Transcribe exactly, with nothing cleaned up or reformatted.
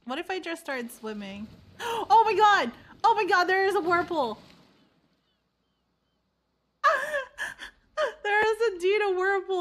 What if I just started swimming? Oh my god! Oh my god, there is a whirlpool! There is indeed a whirlpool!